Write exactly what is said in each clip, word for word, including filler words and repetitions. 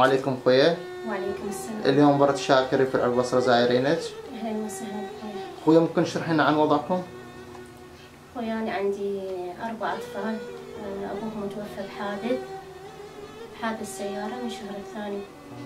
عليكم خويا. وعليكم السلام. اليوم برد شاكر في البصرة زايرينك. اهلا وسهلا خويا. خويا ممكن تشرحي لنا عن وضعكم؟ خويا انا عندي اربع اطفال، ابوهم متوفى بحادث حادث سيارة من الشهر الثاني.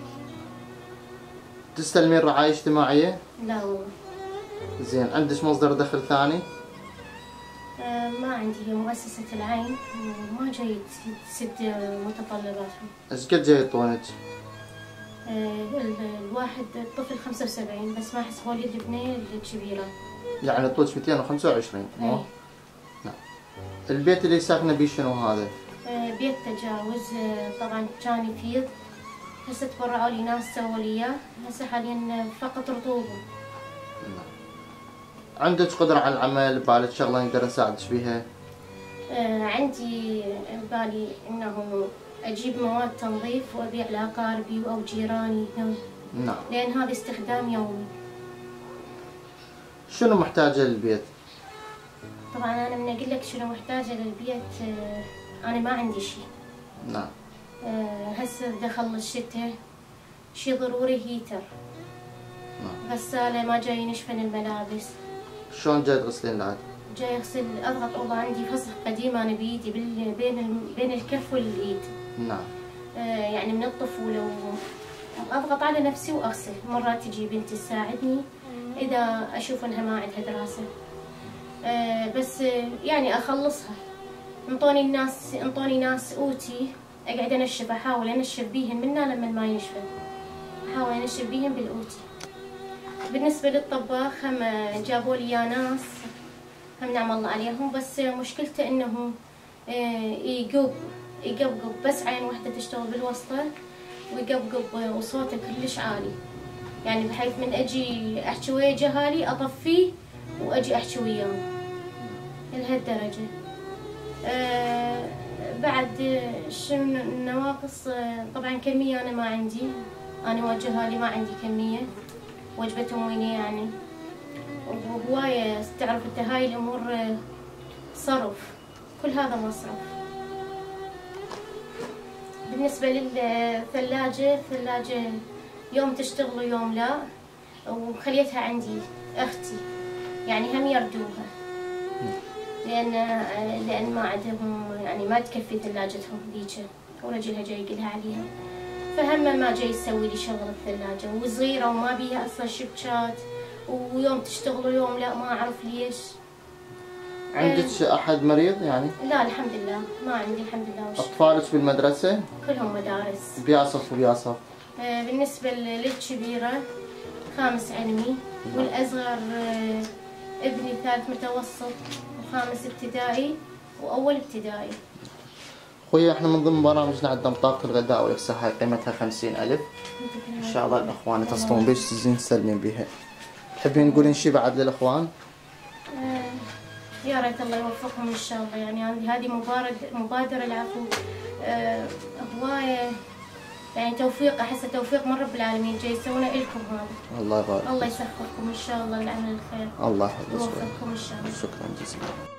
تستلمين رعاية اجتماعية؟ لا والله. زين، عندك مصدر دخل ثاني؟ آه ما عندي، هي مؤسسة العين وما جاي تسد متطلباتهم. ايش قد جاي طولك؟ آه الواحد الطفل خمسة وسبعين بس ما حسبوا لي البنية الكبيرة. يعني طولك مئتين وخمسة وعشرين. اي نعم. البيت اللي ساكنة بيه شنو هذا؟ آه بيت تجاوز، آه طبعا كان يفيض، هسه تبرعوا لي ناس سووا لي اياه، هسه حاليا فقط رطوبة. نعم. عندك قدرة على العمل؟ بالك شغلة نقدر نساعدك فيها؟ آه عندي بالي انه اجيب مواد تنظيف وابيع لاقاربي او جيراني. نعم. لان هذا استخدام يومي. شنو محتاجة للبيت؟ طبعا انا من اقول لك شنو محتاجة للبيت، آه انا ما عندي شيء. نعم. آه هسه دخل الشتاء، شيء ضروري هيتر. نعم. غسالة ما جاي ينشفن الملابس. شلون جاي تغسلين العاد؟ جاي اغسل اضغط اوضه، عندي فسخ قديم انا بايدي بين بين الكف والايد. نعم. آه يعني من الطفوله، واضغط على نفسي واغسل. مرات تجي بنتي تساعدني اذا اشوف انها ما عندها دراسه. آه بس يعني اخلصها. انطوني الناس انطوني ناس اوتي اقعد انشف، احاول انشف بيهن منا لما ما ينشفن، احاول انشف بيهن بالاوتي. بالنسبه للطباخ هم جابوا لي يا ناس، هم نعم الله عليهم، بس مشكلته انه يقب يقبقب بس عين واحدة تشتغل بالوسطى، ويقبقب وصوته كلش عالي، يعني بحيث من اجي احكي ويا جهالي اطفيه واجي احكي وياهم لهالدرجة. أه بعد شنو النواقص؟ طبعا كمية انا ما عندي، انا وجهالي ما عندي كمية، وجبتهم ويني يعني، وهواية تعرف انت هاي الامور صرف، كل هذا مصرف. بالنسبة للثلاجة، الثلاجة يوم تشتغل ويوم لا، وخليتها عندي اختي يعني هم يردوها، لان لان ما عندهم يعني ما تكفي ثلاجتهم ذيك، ورجلها جاي يقلها عليها، فهم ما جاي يسوي لي شغل الثلاجة، وصغيرة وما بيها اصلا شبكات، ويوم تشتغل ويوم لا، ما اعرف ليش. عندك احد مريض يعني؟ لا الحمد لله ما عندي الحمد لله. وش اطفالك بالمدرسة؟ كلهم مدارس. بيا صف وبيا صف؟ آه بالنسبة للكبيرة خامس علمي، والاصغر آه ابني ثالث متوسط وخامس ابتدائي واول ابتدائي. خويا احنا من ضمن برامجنا عندنا بطاقة الغداء والإفساح هاي قيمتها خمسين ألف، إن شاء الله الأخوان يتصلون بيش تزين تسلمين بيها. تحبين تقولين شي بعد للأخوان؟ آه يا ريت الله يوفقهم إن شاء الله، يعني عندي هذه مبادرة مبادرة العفو، آه هواية يعني توفيق، أحسه توفيق من رب العالمين جاي يسوونه إلكم هذا. الله يبارك. الله يسخركم إن شاء الله لعمل الخير. الله يحفظك. يوفقكم إن شاء الله. شكرا جزيلا.